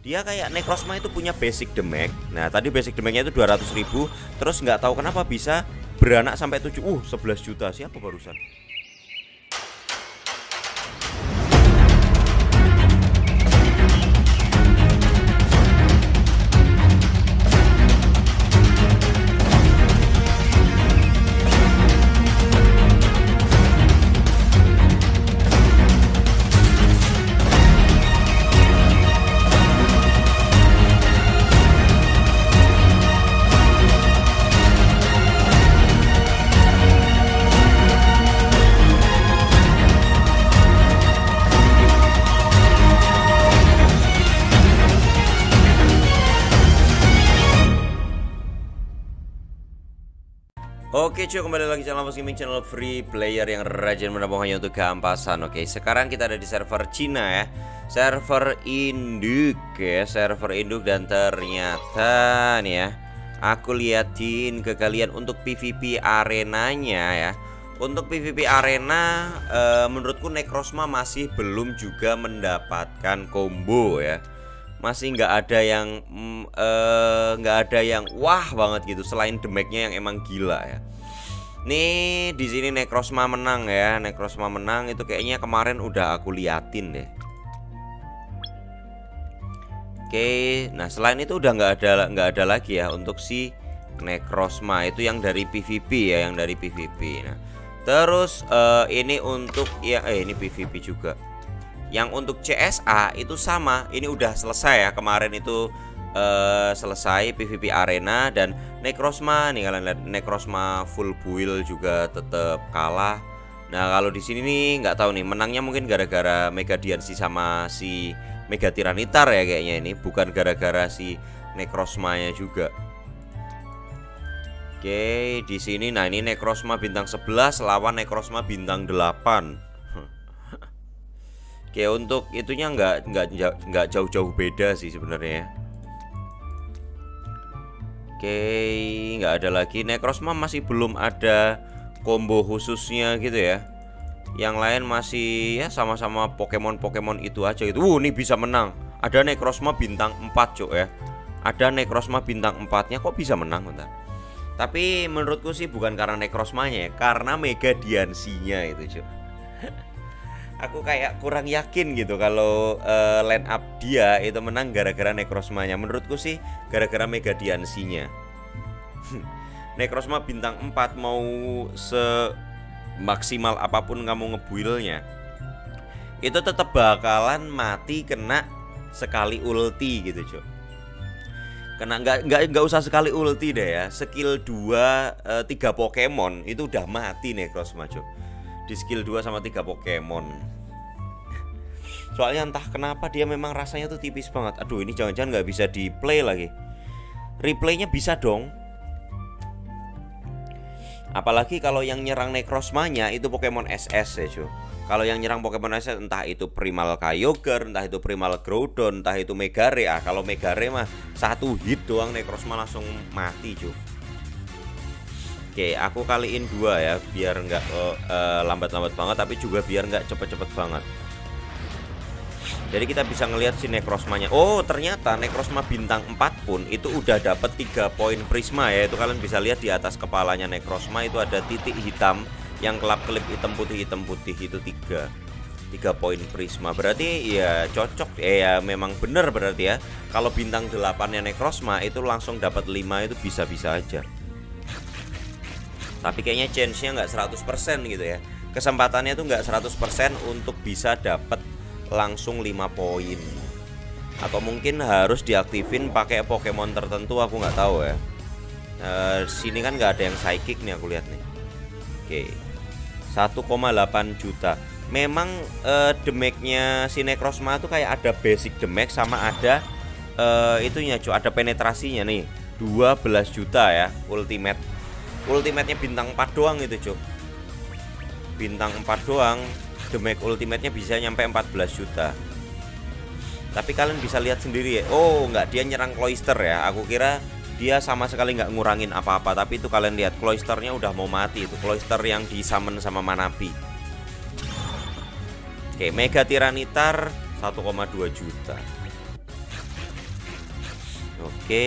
Dia kayak Necrozma itu punya basic damage. Nah tadi basic damage-nya itu 200.000. Terus nggak tahu kenapa bisa beranak sampai 11 juta. Siapa barusan? Oke cuy, kembali lagi channel Mas Gaming, channel free player yang rajin menabung hanya untuk kehampasan. Oke, sekarang kita ada di server Cina ya, server induk ya, server induk. Dan ternyata nih ya, aku liatin ke kalian untuk PvP arenanya ya. Untuk PvP arena menurutku Necrozma masih belum juga mendapatkan combo ya. Masih nggak ada yang wah banget gitu, selain damage-nya yang emang gila ya. Nih di sini Necrozma menang ya, Necrozma menang itu kayaknya kemarin udah aku liatin deh. Oke, nah selain itu udah nggak ada lagi ya untuk si Necrozma itu yang dari PvP ya, yang dari PvP. Nah terus ini untuk ya ini PvP juga. Yang untuk CSA itu sama, ini udah selesai ya, kemarin itu selesai PvP arena. Dan Necrozma nih kalian lihat, Necrozma full build juga tetap kalah. Nah kalau di sini nih nggak tahu nih, menangnya mungkin gara-gara Mega Diancie sama si Mega Tiranitar ya kayaknya, ini bukan gara-gara si Necrozma-nya juga. Oke, di sini nah ini Necrozma bintang 11 lawan Necrozma bintang 8. Oke, untuk itunya nggak jauh-jauh beda sih sebenarnya. Oke, nggak ada lagi. Necrozma masih belum ada combo khususnya gitu ya. Yang lain masih ya sama-sama Pokemon itu aja gitu. Nih bisa menang. Ada Necrozma bintang 4 cok ya. Ada Necrozma bintang 4-nya kok bisa menang bentar. Tapi menurutku sih bukan karena Necrozma-nya ya, karena Mega Diancie-nya itu cok. Aku kayak kurang yakin gitu kalau line up dia itu menang gara-gara Necrozma-nya. Menurutku sih gara-gara Mega Diancie-nya. Necrozma bintang 4 mau semaksimal apapun kamu ngebuildnya, itu tetap bakalan mati kena sekali ulti gitu cok. Kena nggak usah sekali ulti deh ya, skill 2 3 Pokemon itu udah mati Necrozma cok. Di skill 2 sama 3 Pokemon. Soalnya entah kenapa dia memang rasanya tuh tipis banget. Aduh ini jangan-jangan nggak bisa di play lagi. Replaynya bisa dong. Apalagi kalau yang nyerang Necrozma-nya itu Pokemon SS ya cuy. Kalau yang nyerang Pokemon SS entah itu Primal Kyogre, entah itu Primal Groudon, entah itu Megare. Kalau Megare mah satu hit doang Necrozma langsung mati cuy. Oke, aku kaliin 2 ya, biar nggak lambat-lambat banget, tapi juga biar nggak cepet-cepet banget. Jadi kita bisa ngelihat si Necrozma-nya. Oh ternyata Necrozma bintang 4 pun itu udah dapat 3 poin prisma ya. Itu kalian bisa lihat di atas kepalanya Necrozma itu ada titik hitam yang kelap-kelip hitam putih itu 3 poin prisma. Berarti ya cocok ya, memang bener berarti ya. Kalau bintang 8-nya Necrozma itu langsung dapat 5 itu bisa-bisa aja. Tapi kayaknya chance-nya nggak 100% gitu ya. Kesempatannya tuh nggak 100% untuk bisa dapat langsung 5 poin. Atau mungkin harus diaktifin pakai Pokemon tertentu, aku nggak tahu ya. Sini kan nggak ada yang psychic nih aku lihat nih. Oke, 1,8 juta. Memang damage-nya si Necrozma tuh kayak ada basic damage sama ada itunya cuy, ada penetrasinya nih. 12 juta ya ultimate. Ultimate-nya bintang 4 doang itu cuy. Bintang 4 doang. Damage ultimate-nya bisa nyampe 14 juta. Tapi kalian bisa lihat sendiri ya. Oh nggak, dia nyerang Cloyster ya. Aku kira dia sama sekali nggak ngurangin apa-apa. Tapi itu kalian lihat Cloysternya udah mau mati. Itu Cloyster yang di summon sama Manapi. Oke, Mega Tiranitar 1,2 juta. Oke.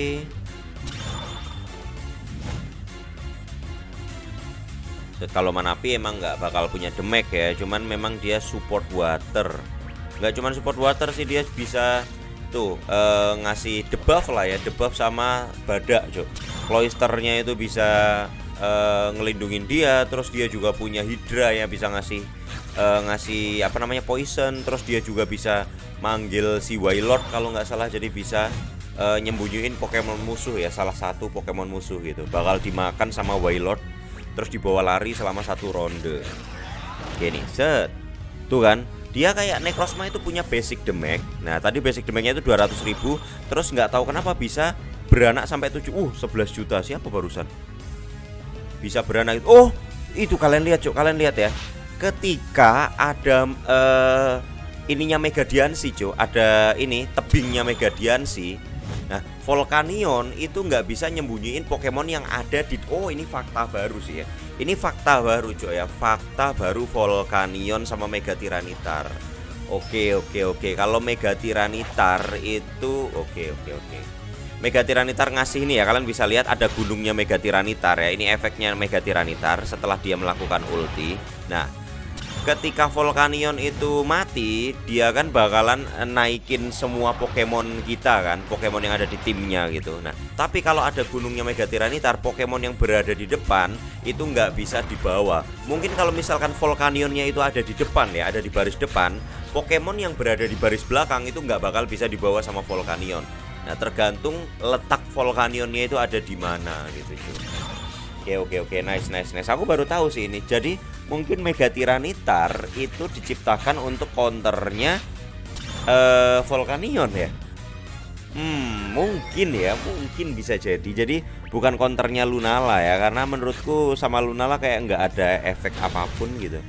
Kalau Manapi emang nggak bakal punya damage ya, cuman memang dia support water. Nggak cuman support water sih, dia bisa tuh ngasih debuff lah ya, debuff sama badak cok. Cloisternya itu bisa ngelindungin dia, terus dia juga punya Hydra ya, bisa ngasih apa namanya poison, terus dia juga bisa manggil si Wailord kalau nggak salah, jadi bisa nyembunyiin Pokemon musuh ya, salah satu Pokemon musuh gitu bakal dimakan sama Wailord, terus dibawa lari selama 1 ronde. Gini, set. Tuh kan, dia kayak Necrozma itu punya basic damage. Nah, tadi basic damage-nya itu 200.000, terus nggak tahu kenapa bisa beranak sampai 11 juta. Siapa barusan? Bisa beranak itu. Oh, itu kalian lihat, Cuk. Kalian lihat ya. Ketika ada ininya Megadiansi, Cuk. Ada ini tebingnya Megadiansi. Nah, Volcanion itu nggak bisa nyembunyiin Pokemon yang ada di. Oh, ini fakta baru sih ya. Ini fakta baru Cok ya. Fakta baru Volcanion sama Megatiranitar. Oke. Kalau Megatiranitar itu oke. Megatiranitar ngasih ini ya, kalian bisa lihat ada gunungnya Megatiranitar ya. Ini efeknya Megatiranitar setelah dia melakukan ulti. Nah, ketika Volcanion itu mati, dia kan bakalan naikin semua Pokemon kita kan, Pokemon yang ada di timnya gitu. Nah, tapi kalau ada gunungnya Megatiranitar, Pokemon yang berada di depan itu nggak bisa dibawa. Mungkin kalau misalkan Volcanionnya itu ada di depan ya, ada di baris depan, Pokemon yang berada di baris belakang itu nggak bakal bisa dibawa sama Volcanion. Nah, tergantung letak Volcanionnya itu ada di mana gitu cuy. Oke, nice. Aku baru tahu sih ini. Jadi mungkin Megatiranitar itu diciptakan untuk counternya Volcanion ya. Mungkin bisa jadi. Jadi bukan counternya Lunala ya, karena menurutku sama Lunala kayak nggak ada efek apapun gitu.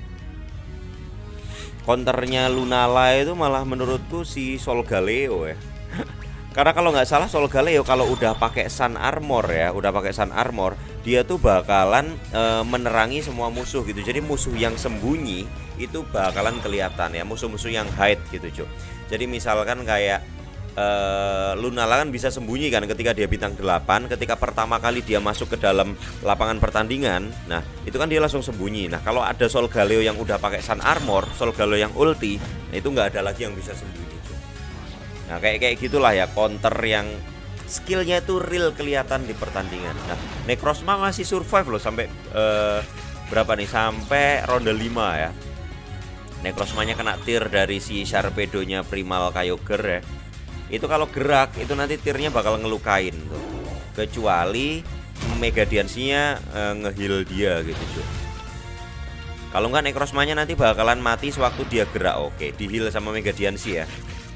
Counternya Lunala itu malah menurutku si Solgaleo ya. Karena kalau nggak salah Solgaleo kalau udah pakai Sun Armor ya, dia tuh bakalan menerangi semua musuh gitu. Jadi musuh yang sembunyi itu bakalan kelihatan ya, musuh-musuh yang hide gitu cuy. Jadi misalkan kayak Lunala kan bisa sembunyi kan ketika dia bintang 8, ketika pertama kali dia masuk ke dalam lapangan pertandingan. Nah, itu kan dia langsung sembunyi. Nah, kalau ada Solgaleo yang udah pakai Sun Armor, Solgaleo yang ulti, nah itu nggak ada lagi yang bisa sembunyi. Nah, kayak gitulah ya, counter yang skillnya itu real kelihatan di pertandingan. Nah, Necrozma masih survive loh sampai berapa nih? Sampai ronde 5 ya. Necrozmanya kena tir dari si Sharpedo-nya Primal Kyogre ya. Itu kalau gerak itu nanti tirnya bakal ngelukain tuh. Kecuali Megadiansinya ngeheal dia gitu cuy. Kalau enggak Necrozmanya nanti bakalan mati sewaktu dia gerak. Oke, di-heal sama Megadiansi ya.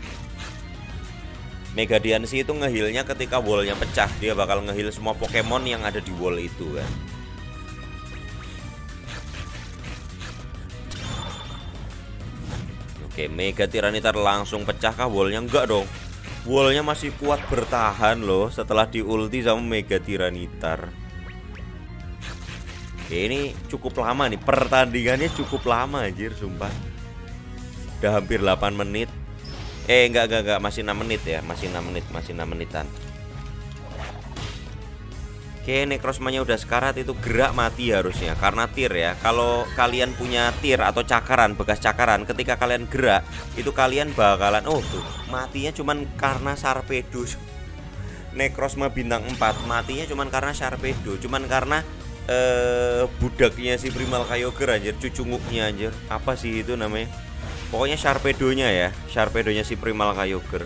Megadiansi itu ngehealnya ketika wallnya pecah, dia bakal ngeheal semua Pokemon yang ada di wall itu kan. Oke, Megatiranitar langsung pecah kah wallnya? Enggak dong, wallnya masih kuat bertahan loh setelah di ulti sama Megatiranitar. Oke, ini cukup lama nih, pertandingannya cukup lama anjir sumpah. Udah hampir 8 menit. Enggak, masih 6 menit ya, masih 6 menitan. Oke, Necrozmanya udah sekarat, itu gerak mati harusnya karena tir ya. Kalau kalian punya tir atau cakaran, bekas cakaran, ketika kalian gerak itu kalian bakalan tuh, matinya cuman karena Sharpedo. Necrozma bintang 4 matinya cuman karena Sharpedo, cuman karena budaknya si Primal Kyogre anjir, cucunguknya anjir. Apa sih itu namanya? Pokoknya Sharpedo-nya si Primal Kyogre.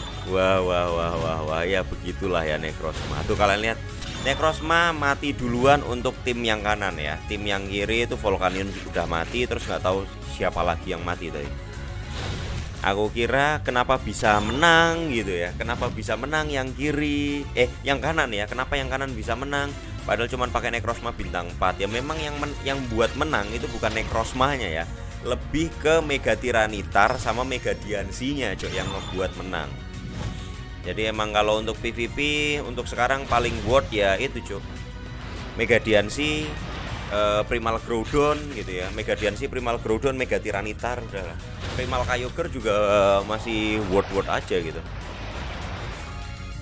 Wah, ya begitulah ya Necrozma. Tuh kalian lihat, Necrozma mati duluan untuk tim yang kanan ya. Tim yang kiri itu Volcanion udah mati, terus nggak tahu siapa lagi yang mati tadi. Aku kira kenapa bisa menang gitu ya. Kenapa bisa menang yang kiri? Yang kanan ya. Kenapa yang kanan bisa menang? Padahal cuma pakai Necrozma bintang 4. Ya memang yang buat menang itu bukan Necrozmanya ya. Lebih ke Megatiranitar sama Megadiansinya cok yang ngebuat menang. Jadi emang kalau untuk PvP untuk sekarang paling worth ya itu cok, Megadiansi, Primal Groudon gitu ya. Megadiansi, Primal Groudon, Megatiranitar udah. Primal Kyogre juga masih worth aja gitu.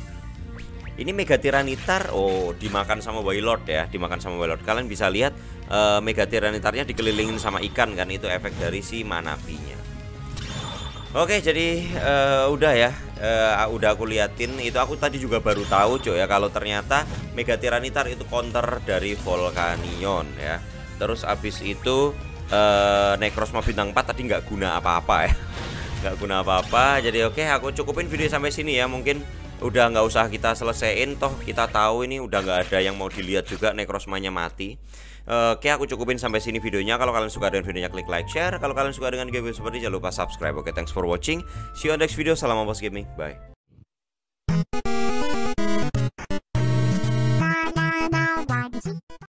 Ini Mega Tiranitar, oh dimakan sama Wailord ya, dimakan sama Wailord. Kalian bisa lihat Mega Tiranitarnya dikelilingin sama ikan kan, itu efek dari si Manapinya. Oke, jadi udah ya, udah aku liatin. Itu aku tadi juga baru tahu cuy ya, kalau ternyata Mega Tiranitar itu counter dari Volcanion ya. Terus abis itu Necrozma bintang 4 tadi nggak guna apa-apa ya, nggak guna apa-apa. Jadi oke, aku cukupin video sampai sini ya. Mungkin udah nggak usah kita selesaiin, toh kita tahu ini udah nggak ada yang mau dilihat juga, Necrozmanya mati. Oke, aku cukupin sampai sini videonya. Kalau kalian suka dengan videonya, klik like, share. Kalau kalian suka dengan game seperti ini, jangan lupa subscribe. Oke, thanks for watching. See you on next video. Salam Ambos Gaming. Bye.